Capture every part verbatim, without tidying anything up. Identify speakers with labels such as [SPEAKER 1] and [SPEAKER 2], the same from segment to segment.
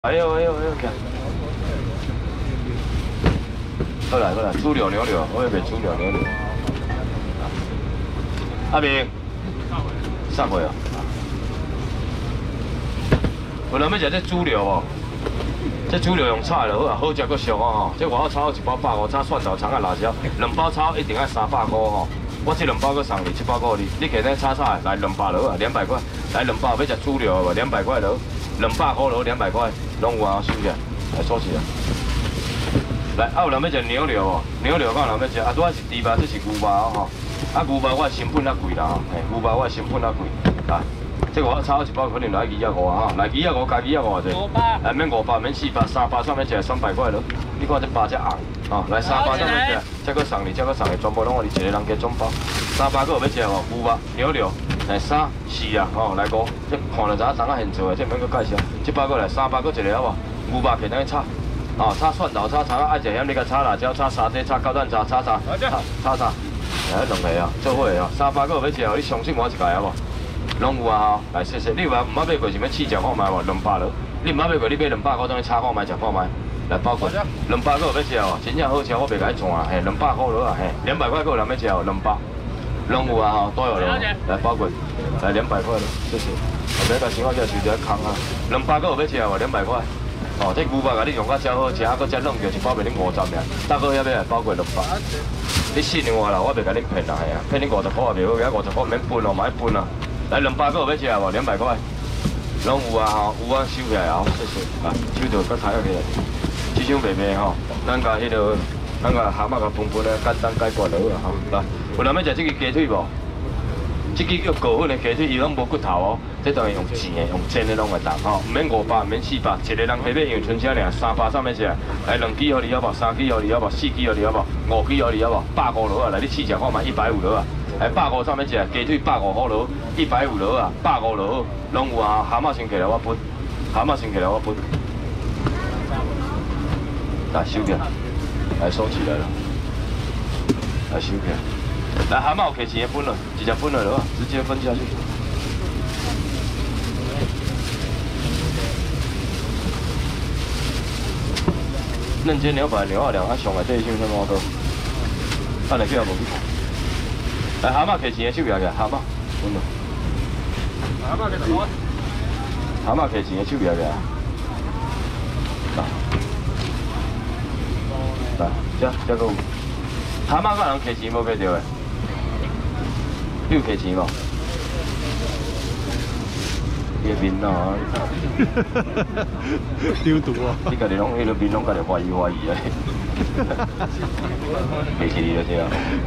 [SPEAKER 1] 哎呦哎呦哎呦！过来过来，猪柳牛柳，我要卖猪柳牛柳。阿明，上回啊。有人要食这猪柳哦，这猪柳用炒的好啊，好食搁俗哦吼。这外口炒一包百五，炒蒜头、葱啊、辣椒，两包炒一定要三百块吼。我这两包搁送你七百块你，你给那炒炒来两百罗啊，两百块。来两包要食猪柳无？两百块罗，两百块罗，两百块，拢有啊，收起来，来收起来。来，啊有人要食牛柳哦，牛柳敢有人要食？啊，拄仔是猪肉，这是牛肉哦吼。啊，牛肉我成本较贵啦吼，嘿，牛肉我成本较贵，啊。 这我炒一包可能来二一五啊，来二一五加二一五者，哎免五百免四百，三百上面食三百块咯。你看这八只红，哦来三百上面食，再搁送你，再搁送你，全部拢我哋一个人加总包。三百个有要食无？牛肉、牛柳，来三四啊，吼来五，这看了知影怎啊现做的，这免搁介绍。这包过来三百个一个好无？牛肉给咱炒，哦炒蒜头、炒葱啊，爱食咸你甲炒辣椒、炒沙爹、炒高蛋炒、炒炒、炒炒炒，来两个啊，做伙的哦。三百个有要食哦，你相信我一个好无？ 拢有啊吼，来谢谢。你话唔捌买过是要试食看卖无？两百了，你唔捌买过，你买两百块当去炒看卖食看卖。来包括两百个有要食哦，真正好吃，我袂甲你赚啊，嘿，两百块了啊，嘿，两百块个有人要食哦，两百，拢有啊吼，都有了。来包括，来两百块了，谢谢。后边甲先我叫收一个空啊，两百个有要食无？两百块。哦，这牛肉甲你用甲较好食，啊，搁再弄着一包卖恁五十尔，大哥遐要来包括两百。你信我啦，我袂甲恁骗啦，系啊，骗恁五十块也袂好，而五十块免分哦，莫爱分啊。 来两百个有要食无？两百块，拢有啊吼，有啊收起来哦，谢谢。来，手就搁抬起来，这箱白白吼，咱甲迄个，咱甲蛤蟆甲分分咧，简单解决就好啦吼。来，有人要食这个鸡腿无？这个叫高粉的鸡腿，伊拢无骨头哦，这当然用煎的，用煎的拢会当吼，唔免五百，唔免四百，一个人平平因为剩下俩三百上面食，来两支互你好无？三支互你好无？四支互你好无？五支互你好无？百五落啊，来你试食看卖一百五落啊。 来百五上面食，鸡腿百五好落，一百五落啊，百五落，拢有啊。蛤蟆先起来我分，蛤蟆先起来我分。来收起来，来收起来了，来收起来。来蛤蟆有起钱的分了，直接分了了，直接分下去。嫩煎牛排牛二两，啊上来这一箱什么多？看来去也无去。 来蛤蟆摕钱的手举起来，蛤蟆，稳了。蛤蟆摕什么？蛤蟆摕钱的手举起来。来，来，这这个有。蛤蟆个人摕钱无摕到的？你有摕钱无？你的面啊！丢毒啊！你家己拢迄个面拢家己怀疑怀疑啊！ 袂起你了这啊！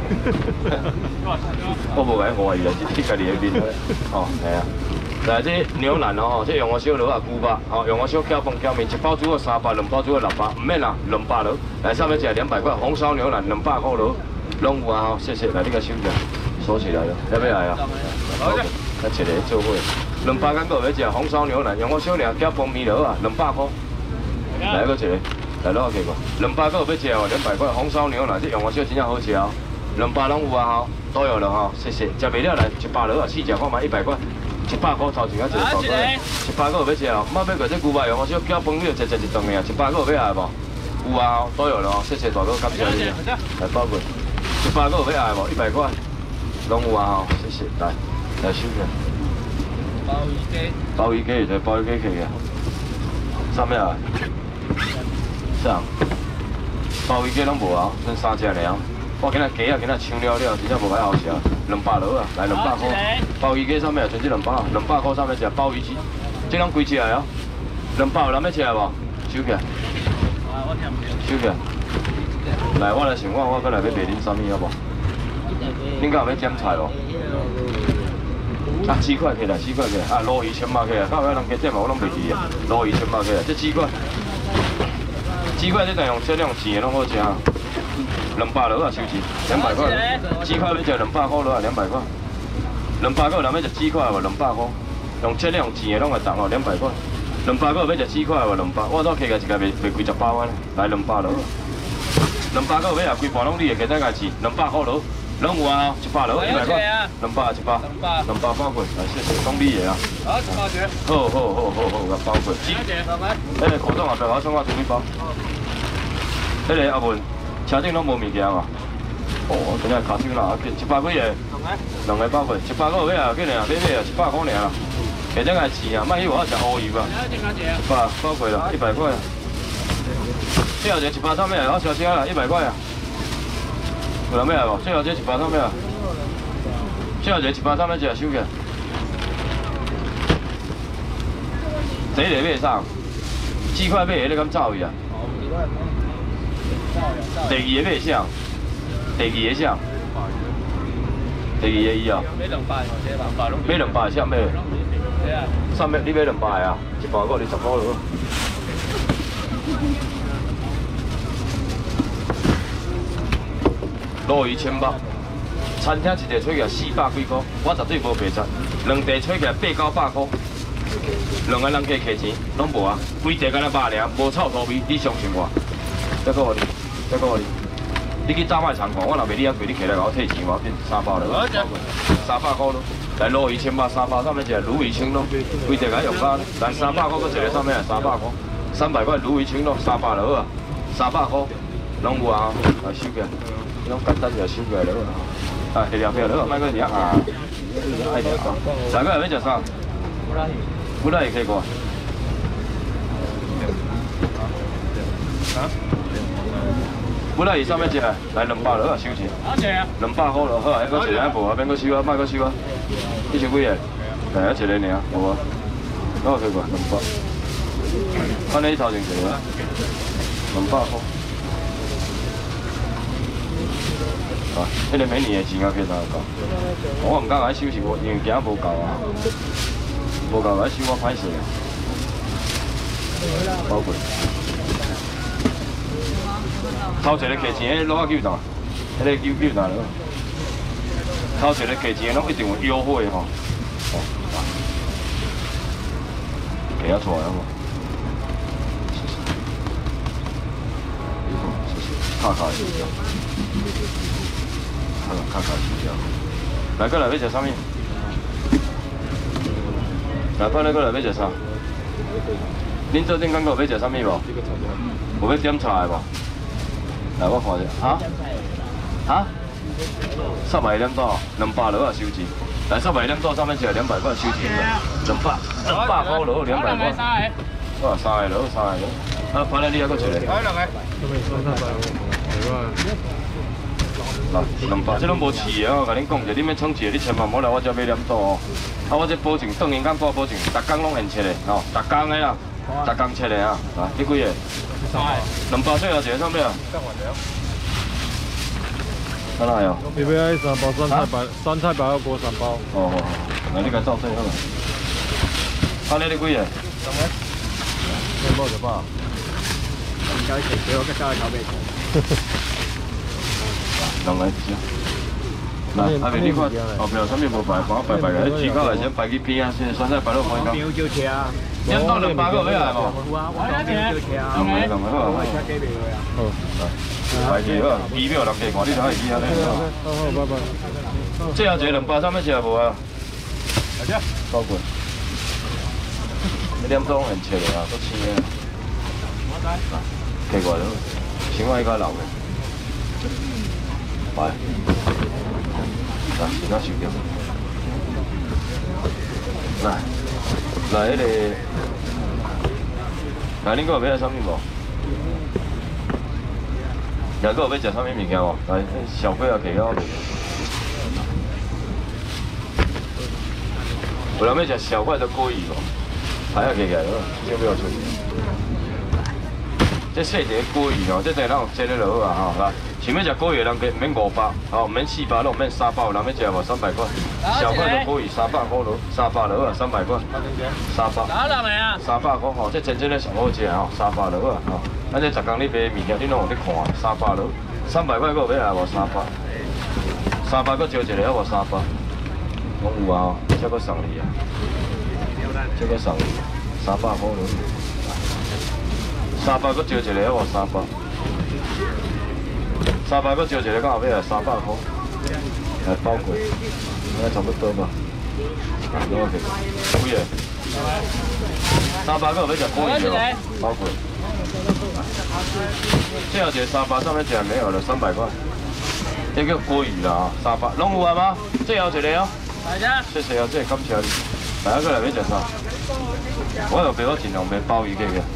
[SPEAKER 1] 我无甲你怀疑啊，是你家己的面哦，系啊。来这牛腩哦，这用我小螺啊，牛肉哦，用我小搅饭搅面，一包煮个三百，两包煮个六百，唔免啦，两百螺。来上面食两百块，红烧牛腩两百块螺，拢有啊！谢谢，来你个收起来，收起来了，要不要来啊？好，来一个做伙，两百敢够要食红烧牛腩，用我小俩搅饭面螺啊，两百块。来个一个。 来攞去过，两百个有要食哦，两百块红烧牛腩，这用我小真正好食哦，两百拢有啊吼，都有了哈，谢谢。食袂了来一百落啊，试食看卖一百块，一百块头前啊一个大个，一百个有要食哦，莫买过这牛排用我小搅饭了，食食一顿的啊，一百个有要爱无？有啊，都有了哦，谢谢大哥，感谢你。来包过，一百个有要爱无？一百块，拢有啊吼，谢谢，来来收起。鲍鱼鸡，鲍鱼鸡就鲍鱼鸡去嘅，啥物啊？ 啊，鲍鱼鸡拢无啊，剩三只尔。我今仔鸡啊，今仔抢了了，真正无解好食。两百落啊，来两百块。鲍鱼鸡上面啊，剩这两百，两百块上面食鲍鱼鸡，这拢几只来哦？两百有人要吃无？收起来。啊，我听唔到。收起来。来，我来想我，我过来要卖恁啥物好无？恁敢有要点菜无？啊，鸡块起来，鸡块起来，啊，鲈鱼全毛起来，敢有人加点无？我拢袂记啊。鲈鱼全毛起来，这鸡块。 鸡块这等用这种钱拢好食，两百落啊收钱，两百块。鸡块要食两百块落啊，两百块。两百块有人要食鸡块无？两百块。用这种钱的拢会当哦，两百块。两百块有要食鸡块无？两百。我倒客家一家卖卖几十包安尼，来两百落。两百块有要食规盘拢你会加再家钱，两百块落。 拢有啊，一百了，一百块，两百一百，
[SPEAKER 2] 两百，
[SPEAKER 1] 两百包过，来谢谢，讲你的啊。
[SPEAKER 2] 好，一包钱。
[SPEAKER 1] 好好好好好，甲包过。
[SPEAKER 2] 几钱？老板。
[SPEAKER 1] 迄个口罩后壁我送我两包。迄个阿文，车顶拢无物件嘛？哦，今日卡手啦，一百几个？两个包过，一百个尾啊，紧啊，买买啊，一百块尔啦。下阵来试啊，莫去我食乌油啊。一百包过啦，一百块。最后一个一百三咩啊？我烧车啦，一百块啊。有人要来无？最后这一百三咩啊？最后一个一百三咩一个收起来。第一个买啥？四块买，你敢走去啊？第二个买啥？第二个啥？第二个伊啊？买两百，买两百啥买？啥买？你买两百啊？一百个你十块了。鲈鱼千八，餐厅一个吹起来四百几块，我绝对无白吃。两地吹起来八九百块，两个人加客钱拢无啊，规地干那肉尔，无臭土味，你相信我？再讲我你，再讲我你，你去炸卖场看，我若袂你遐贵，你起来甲我退钱，我变三百了，三百块咯。来鲈鱼千八，三百上面一个鲈鱼青咯，规地甲用翻，来三百块，搁一个上面三百块，三百块鲈鱼青咯，三百了啊，三百块，拢有啊，来收起来。拢简单就收起来了啊！下条票了，卖个尔啊！爱条讲，大家要食啥？不拉也可以过。啊？不拉伊上面一个，来两百了啊，收钱。两百块了，好啊，还搁一个无啊，免搁收啊，卖搁收啊。你收几个？来一个尔，有啊。那可以过两百。看你头前一个，两百块。啊，迄个每年的钱啊，几多够？我唔敢甲伊收，是无因为惊无够啊，无够甲伊收我歹势啊。包括头一个客钱，迄攞九单，迄个九九单了。头一个客钱拢一定有优惠吼。哦，给他出来好无？卡卡一下。好了，看看是这来过来要食啥物？来过来过来要食啥？恁做阵感觉要食啥物无？有要点菜的无？来我看一下，啊？啊？三百点多，两百落啊收钱。来三百点多，上面一两百块收钱了，两百两百块落两百块。哇，三个落三个落。啊，翻来你还搁一个。来两个。来，两百，这拢无饲的哦，甲恁讲者，恁要创饲的，你千万莫来我这买念多哦。啊，我这保证，当年间挂保证，逐工拢现切的，吼，逐工的啦，逐工切的啊。来，你几个？两百最后一个上面啊？哪来哦？
[SPEAKER 3] 你要爱三包酸菜白酸菜白肉锅三包。
[SPEAKER 1] 哦好，来你甲照做好了。啊，你你几个？两个。两包就饱。唔该，食俾我吉家嘅炒味。两个只。来，阿妹你看后边有啥物无摆？帮我摆摆个，煮到来先摆去边啊，先酸菜白肉锅。边就车啊。两到两百个要来无？有啊，我两边就车啊。两个两个好。我车几秒啊？好。摆去好，机票人家看你就可以去啊。好好，拜拜。最后一个两百三要吃无啊？来只。包过。你点钟很切的啊，都青的。奇怪了，青蛙应该老的。来，来，先拿收掉。来，来，迄个，来，恁个有要啥物无？来，个有要食啥物物件无？来，小费啊，给我。有人要食小块的锅鱼无？还要给起来了，先不要出去。这细一个锅鱼哦，这等咱煎了就好啊吼。来，想要食锅鱼的人，免五百，哦，免四百，拢免三百，有人要食无？三百块。小块的锅鱼三百块咯，三百就好啊，三百块。三百。打了没啊？三百块吼，这真正的上好食吼，三百就好啊吼。咱这十工你买物件，你拢有咧看，三百咯，三百块个有要来无？三百。三百个招一个好无？三百。拢有啊，这个送你啊。这个送你，三百块咯。三百个招一个好无？三百。三百个招一个，敢后尾来三百块。 来包鬼，应该差不多吧。怎么给？贵耶！三八个要食锅鱼哦，包鬼。这有一个三八上面讲没有了，三百块。这个锅鱼啦，三八拢有啊吗？最后一个哦。
[SPEAKER 2] 大家，
[SPEAKER 1] 谢谢啊，这感谢你。大家过来要食啥？我有陪我尽量买鲍鱼给个。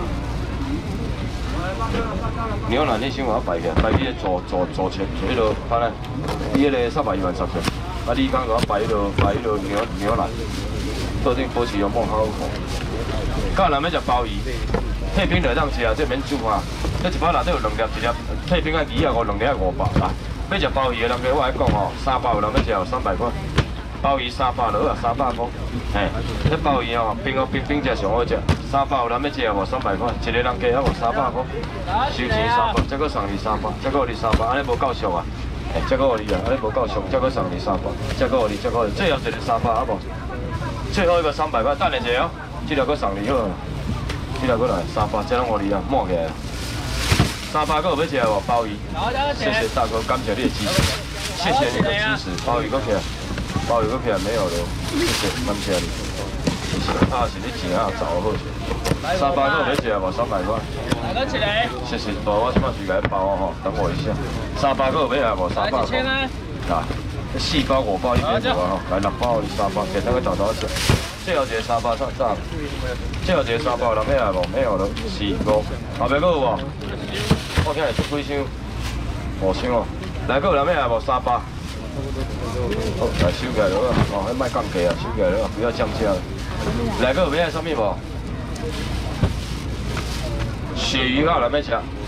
[SPEAKER 1] 牛腩你先我摆个，摆你左左左前，迄落看来，伊迄个三百一万十块。啊，你讲我摆迄落摆迄落牛牛腩，到顶保持有冇好看。到人要食鲍鱼，退冰就当食啊，这免煮啊。这一包内底有两粒，一粒退冰啊二啊五，两粒啊五百啊。要食鲍鱼的人家我来讲吼，三百有人要食有三百块。鲍鱼三百落啊，三百块。嘿，这鲍鱼吼，冰哦冰冰才上好食。三百有人要食无三百块，一个人加啊无三百块。收钱三百，再搁送你三百，再搁你三百，安尼无够俗啊！嘿，再搁你啊，安尼无够俗，再搁送你三百，再搁你，再搁你，最后一个三百啊无？最后一个三百块，等下者哦，这条搁送你好，这条搁来三百，这拢互你啊，满起来。三百个有要食无？鲍鱼，谢谢大哥，感谢你的支持，谢谢你的支持，鲍鱼搁起来。鲍鱼个片没有了，谢谢，感谢你，谢谢。啊，是你钱啊，找好些。三百个要食无？三百块。
[SPEAKER 2] 来个起来。
[SPEAKER 1] 谢谢，大我即摆就来包哦，等我一下。三百个要食无？三百块。啊，四包五包一边做啊吼，来六包你三包，给那个找找吃。最后一个三包上上，最后一个三包人要无？没有了，四五。后面个有无？我听会出几箱，五箱哦。来个人要无？三包。好，来收起来了哦，迄卖降价啊，收起来了，不要降价。来个有要什么无？鳕鱼啊，来要吃，